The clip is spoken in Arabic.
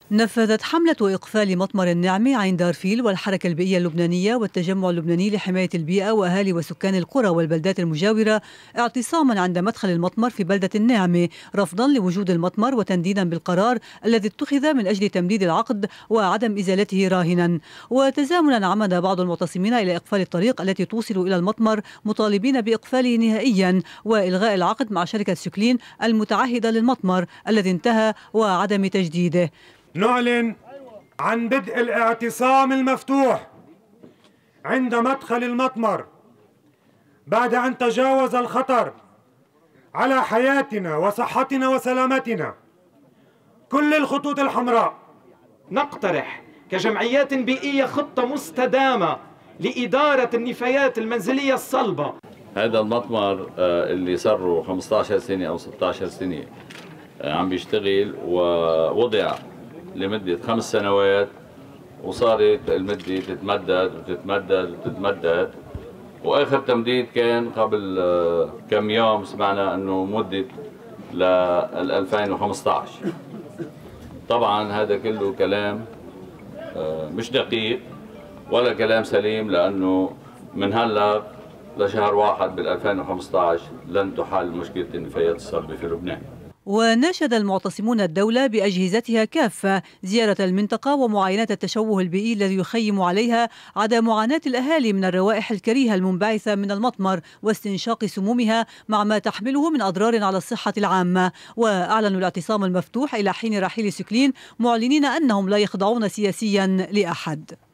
نفذت حملة إقفال مطمر النعمة عين دارفيل والحركة البيئية اللبنانية والتجمع اللبناني لحماية البيئة وأهالي وسكان القرى والبلدات المجاورة اعتصاما عند مدخل المطمر في بلدة النعمة، رفضا لوجود المطمر وتنديدا بالقرار الذي اتخذ من أجل تمديد العقد وعدم إزالته راهنا. وتزامنا عمد بعض المعتصمين إلى إقفال الطريق التي توصل إلى المطمر، مطالبين بإقفاله نهائيا وإلغاء العقد مع شركة سوكلين المتعهدة للمطمر الذي انتهى وعدم تجديده. نعلن عن بدء الاعتصام المفتوح عند مدخل المطمر بعد أن تجاوز الخطر على حياتنا وصحتنا وسلامتنا كل الخطوط الحمراء. نقترح كجمعيات بيئية خطة مستدامة لإدارة النفايات المنزلية الصلبة. هذا المطمر اللي صار له 15 سنة أو 16 سنة عم بيشتغل ووضع لمدة 5 سنوات، وصارت المدة تتمدد وتتمدد وتتمدد، وآخر تمديد كان قبل كم يوم سمعنا أنه مدد لل 2015. طبعا هذا كله كلام مش دقيق ولا كلام سليم، لأنه من هلا لشهر 1 بال 2015 لن تحل مشكلة النفايات الصلبة في لبنان. وناشد المعتصمون الدولة بأجهزتها كافة زيارة المنطقة ومعاينة التشوه البيئي الذي يخيم عليها عدا معاناة الأهالي من الروائح الكريهة المنبعثة من المطمر واستنشاق سمومها مع ما تحمله من أضرار على الصحة العامة. وأعلنوا الاعتصام المفتوح إلى حين رحيل سوكلين، معلنين أنهم لا يخضعون سياسيا لأحد.